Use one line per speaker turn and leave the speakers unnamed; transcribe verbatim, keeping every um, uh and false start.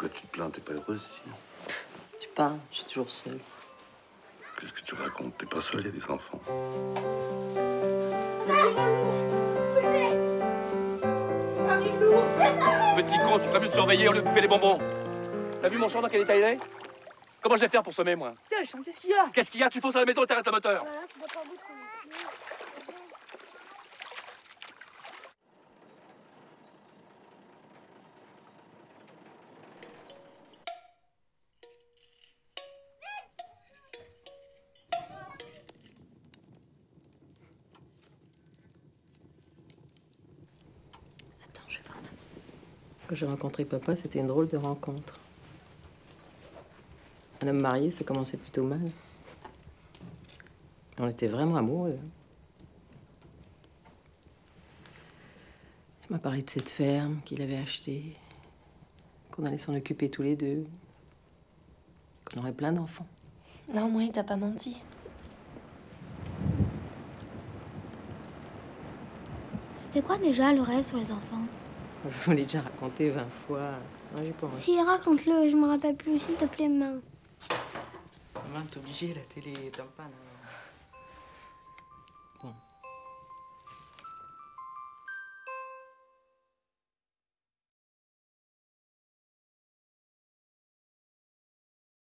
Pourquoi tu te plains? T'es pas heureuse ici?
Je sais pas, je suis toujours seule.
Qu'est-ce que tu racontes? T'es pas seule, il y a des enfants.
Petit con, tu ferais mieux de surveiller au lieu de bouffer les bonbons. T'as vu mon champ dans quel état il est? Comment je vais faire pour semer, moi?
Putain, qu'est-ce qu'il y a?
Qu'est-ce qu'il y a? Tu fonces à la maison et t'arrêtes le moteur.
Voilà, tu dois pas beaucoup.
Attends, je vais voir maman. Quand j'ai rencontré papa, c'était une drôle de rencontre. Un homme marié, ça commençait plutôt mal. On était vraiment amoureux. Il m'a parlé de cette ferme qu'il avait achetée, qu'on allait s'en occuper tous les deux, qu'on aurait plein d'enfants.
Non, moi, il t'a pas menti.
C'était quoi déjà le rêve sur les enfants?
Je vous l'ai déjà raconté vingt fois. Non, j'ai pas envie.
Si, raconte-le, je me rappelle plus, s'il te plaît, maman.
Maman, t'es obligée, la télé est en panne.